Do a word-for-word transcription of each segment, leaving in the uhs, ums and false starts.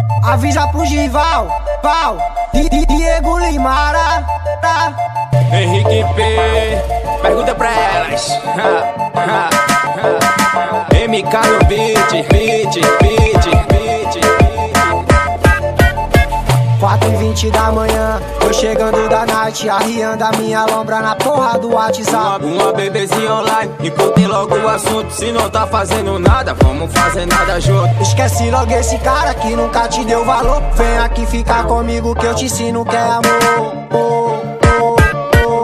Avisa pro Gival, Val, Diego Limara, tá? Henrique P, pergunta pra elas. M K no beat, beat, beat, beat. quatro e vinte da manhã, tô chegando da night, arriando a minha lombra na porra do WhatsApp. Uma, uma bebezinha online, encurtem logo o assunto. Se não tá fazendo nada, vamos fazer nada junto. Esquece logo esse cara que nunca te deu valor. Vem aqui ficar comigo que eu te ensino que é amor. Oh, oh, oh,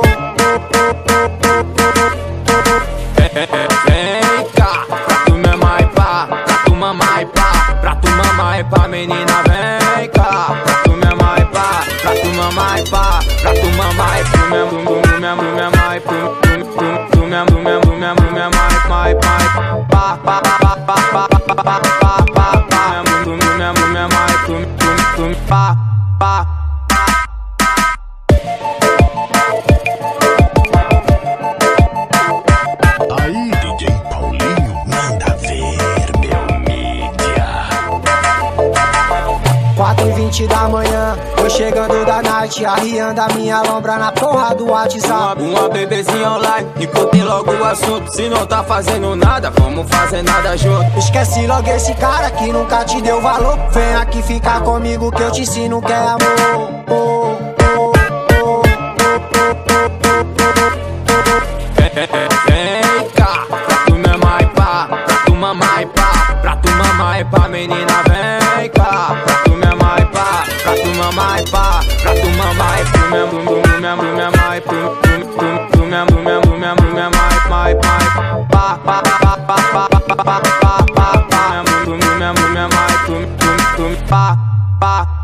vem cá, pra tu mamar e pá, pra tu mamar e pá, pra tu mamar e pá, menina, vem cá. Pra tu mamar e pá, pra tu mamar e pá, pra tu mamar e tu mesmo, tu mesmo, mamar e tu, tu, tu mesmo, tu mesmo, mesmo, mamar e pá, e pá, pá, pá, pá, pá, pá, pá, pá, pá, pá, tu mesmo, mamar e tu, tu, tu, pá, pá. Aí, D J Paulinho, manda ver, meu mídia. quatro e vinte da manhã, tô chegando da night, arriando a minha lombra na porra do WhatsApp. Uma, uma bebezinha online, encurtem logo o assunto. Se não tá fazendo nada, vamos fazer nada junto. Esquece logo esse cara que nunca te deu valor. Vem aqui ficar comigo que eu te ensino que é amor. Oh, oh, oh, oh, vem cá, pra tu mamar e pá, pra tu mamar e pá, pra tu mamar e pá, menina, vem cá. Pra tu mamar e pá, pra tu mamar e pá, pra tu mamar e tu mesmo, tu mesmo, mamar e tu, tu, tu mesmo, mesmo, mesmo, mamar e pá, e pá, pá, pá, pá, pá, pá, pá, pá, pá, pá, mesmo, tu mesmo, mamar e tu, tu, tu, pá, pá.